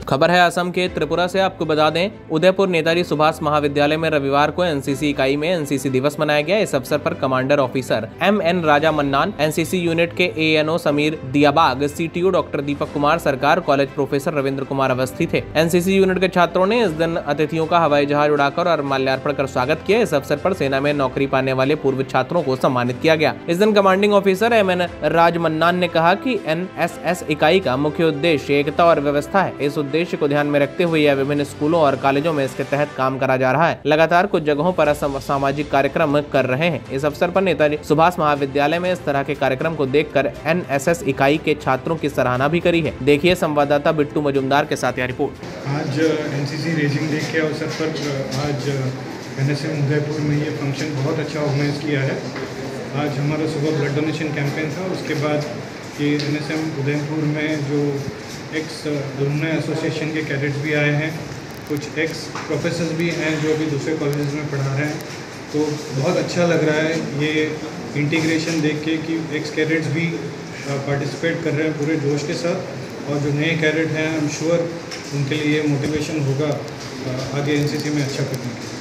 खबर है असम के त्रिपुरा से। आपको बता दें, उदयपुर नेताजी सुभाष महाविद्यालय में रविवार को एनसीसी इकाई में एनसीसी दिवस मनाया गया। इस अवसर पर commander officer M N Raja Mannan, NCC unit के ANO Sameer Diyabag, CTO doctor Deepak Kumar Sarkar, college professor Ravindra Kumar Awasthi थे। एनसीसी यूनिट के छात्रों ने इस दिन अतिथियों का हवाई जहाज उड़ाकर और माल्यार्पण कर स्वागत किया। इस अवसर पर सेना में नौकरी पाने वाले पूर्व छात्रों को सम्मानित किया गया। इस दिन commanding officer M N Raj Mannan ने कहा कि एनएसएस इकाई का मुख्य उद्देश्य एकता और व्यवस्था है। इस उद्देश्य को ध्यान में रखते हुए यह विभिन्न स्कूलों और कॉलेजों में इसके तहत काम करा जा रहा है। लगातार कुछ जगहों पर सामाजिक कार्यक्रम कर रहे हैं। इस अवसर पर नेताजी सुभाष महाविद्यालय में इस तरह के कार्यक्रम को देखकर एनएसएस इकाई के छात्रों की सराहना भी करी है। देखिए संवाददाता बिट्टू मजुमदार के साथ यह रिपोर्ट। आज एनसीसी रेजिंग डे के अवसर पर आज एनएसएम उदयपुर में ये फंक्शन बहुत अच्छा ऑर्गेनाइज किया है। आज हमारा सुबह ब्लड डोनेशन कैंपेन था, उसके बाद ये एनएसएम उदयपुर में जो एक्स अलुमनी एसोसिएशन के कैडेट्स भी आए हैं, कुछ एक्स प्रोफेसर्स भी हैं जो अभी दूसरे कॉलेजेस में पढ़ा रहे हैं। तो बहुत अच्छा लग रहा है ये इंटीग्रेशन देख के कि एक्स कैडेट्स भी पार्टिसिपेट कर रहे हैं पूरे जोश के साथ, और जो नए कैडेट हैं आई एम श्योर उनके लिए मोटिवेशन होगा आगे एनसीसी में अच्छा करने के लिए।